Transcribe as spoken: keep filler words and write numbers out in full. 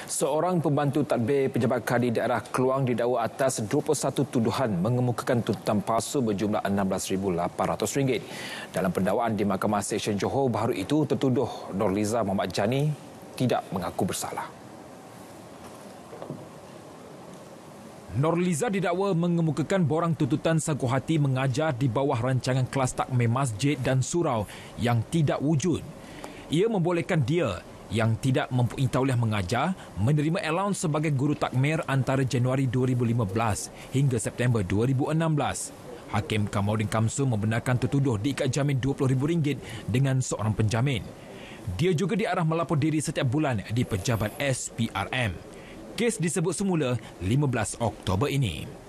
Seorang pembantu tadbir pejabat kadi daerah Kluang didakwa atas dua puluh satu tuduhan mengemukakan tuntutan palsu berjumlah enam belas ribu lapan ratus ringgit. Dalam pendakwaan di Mahkamah Seksyen Johor baru itu, tertuduh Nurliza Muhammad Jani tidak mengaku bersalah. Nurliza didakwa mengemukakan borang tuntutan sanggup hati mengajar di bawah rancangan kelas takmir masjid dan surau yang tidak wujud. Ia membolehkan dia yang tidak mempunyai tauliah mengajar menerima allowance sebagai guru takmir antara Januari dua ribu lima belas hingga September dua ribu enam belas. Hakim Kamarudin Kamsu membenarkan tertuduh diikat jamin dua puluh ribu ringgit dengan seorang penjamin. Dia juga diarah melapor diri setiap bulan di Pejabat S P R M. Kes disebut semula lima belas Oktober ini.